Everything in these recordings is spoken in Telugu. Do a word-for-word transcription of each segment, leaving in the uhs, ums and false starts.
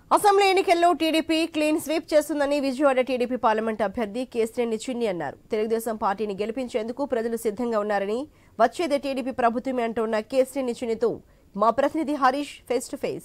అసెంబ్లీ ఎన్నికల్లో టీడీపీ క్లీన్ స్వీప్ చేస్తుందని విజయవాడ టీడీపీ పార్లమెంట్ అభ్యర్థి కేశినేని చిన్ని అన్నారు. తెలుగుదేశం పార్టీని గెలిపించేందుకు ప్రజలు సిద్ధంగా ఉన్నారని, వచ్చేదే టీడీపీ ప్రభుత్వమే అంటున్న కేశినేని చిన్నితో మా ప్రతినిధి Harish face to face.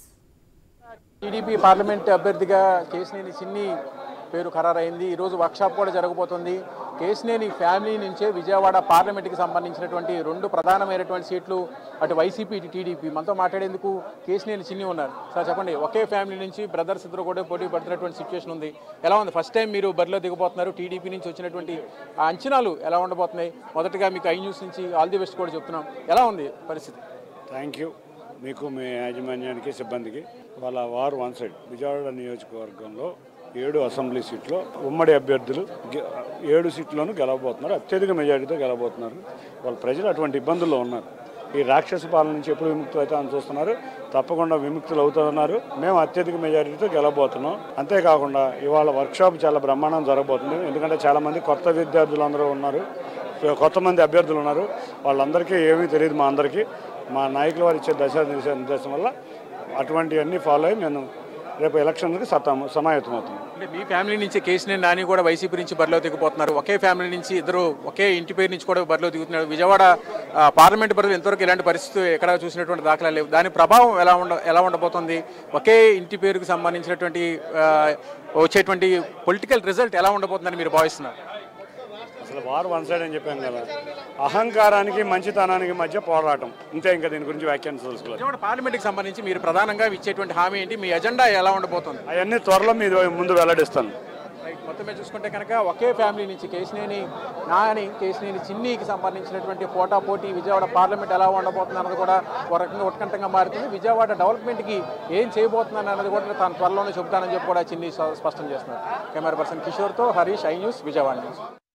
TDP parliament అభ్యర్థిగా కేశినేని చిన్ని పేరు ఖరారైంది. ఈరోజు వర్క్షాప్ కూడా జరగబోతోంది. కేశినేని ఫ్యామిలీ నుంచే విజయవాడ పార్లమెంట్కి సంబంధించినటువంటి రెండు ప్రధానమైనటువంటి సీట్లు అటు వైసీపీ ఇటు టీడీపీ. మనతో మాట్లాడేందుకు కేశినేని చిన్ని ఉన్నారు. సార్ చెప్పండి, ఒకే ఫ్యామిలీ నుంచి బ్రదర్స్ ఇద్దరు కూడా పోటీ పడుతున్నటువంటి సిచ్యువేషన్ ఉంది. ఎలా ఉంది? ఫస్ట్ టైం మీరు బరిలో దిగబోతున్నారు. టీడీపీ నుంచి వచ్చినటువంటి అంచనాలు ఎలా ఉండబోతున్నాయి? మొదటగా మీకు ఐ న్యూస్ నుంచి ఆల్ ది బెస్ట్ కూడా చెప్తున్నాం. ఎలా ఉంది పరిస్థితి? థ్యాంక్ యూ మీకు, మీ యాజమాన్యానికి, సిబ్బందికి. వాళ్ళ వారు వన్ సైడ్ విజయవాడ నియోజకవర్గంలో ఏడు అసెంబ్లీ సీట్లు ఉమ్మడి అభ్యర్థులు ఏడు సీట్లను గెలవబోతున్నారు. అత్యధిక మెజారిటీతో గెలవబోతున్నారు. వాళ్ళ ప్రజలు అటువంటి ఇబ్బందుల్లో ఉన్నారు. ఈ రాక్షస పాలన నుంచి ఎప్పుడు విముక్తులు అవుతామని చూస్తున్నారు. తప్పకుండా విముక్తులు అవుతున్నారు. మేము అత్యధిక మెజారిటీతో గెలవబోతున్నాం. అంతేకాకుండా ఇవాళ వర్క్షాప్ చాలా బ్రహ్మాండం జరగబోతుంది. ఎందుకంటే చాలామంది కొత్త విద్యార్థులు అందరూ ఉన్నారు, కొత్త మంది అభ్యర్థులు ఉన్నారు. వాళ్ళందరికీ ఏమీ తెలియదు. మా అందరికీ మా నాయకుల వారు ఇచ్చే దశ నిర్దేశం వల్ల అటువంటివన్నీ ఫాలో అయ్యి మేము రేపు ఎలక్షన్కి సతాము సమాయత్తం అవుతున్నాం. అంటే మీ ఫ్యామిలీ నుంచి కేశినేని నాని కూడా వైసీపీ నుంచి బరిలో దిగిపోతున్నారు. ఒకే ఫ్యామిలీ నుంచి ఇద్దరు ఒకే ఇంటి పేరు నుంచి కూడా బరిలో దిగుతున్నారు. విజయవాడ పార్లమెంట్ పరిధిలో ఎంతవరకు ఇలాంటి పరిస్థితి ఎక్కడ చూసినటువంటి దాఖలా లేవు. దాని ప్రభావం ఎలా ఉండ ఎలా ఉండబోతుంది? ఒకే ఇంటి పేరుకు సంబంధించినటువంటి వచ్చేటువంటి పొలిటికల్ రిజల్ట్ ఎలా ఉండబోతుందని మీరు భావిస్తున్నారు? అసలు వారు వన్ సైడ్ అని చెప్పాం కదా, అహంకారానికి మంచితనానికి మధ్య పోరాటం, ఇంతే. ఇంకా దీని గురించి వ్యాఖ్యానించదలుచుకోలేదు. పార్లమెంట్కి సంబంధించి మీరు ప్రధానంగా ఇచ్చేటువంటి హామీ ఏంటి? మీ ఎజెండా ఎలా ఉండబోతుంది? అవన్నీ త్వరలో మీరు ముందు వెల్లడిస్తాను. మొత్తం మీద చూసుకుంటే కనుక ఒకే ఫ్యామిలీ నుంచి కేశినేని నాని కేశినేని చిన్నికి సంబంధించినటువంటి పోటా పోటీ విజయవాడ పార్లమెంట్ ఎలా ఉండబోతుంది అన్నది కూడా ఒక రకంగా ఉత్కంఠంగా మారుతుంది. విజయవాడ డెవలప్మెంట్కి ఏం చేయబోతున్నాను అన్నది కూడా తాను త్వరలోనే చెబుతానని చెప్పి కూడా చిన్ని స్పష్టం చేస్తున్నారు. కెమెరా పర్సన్ కిషోర్తో Harish, I news, Vijayawada news.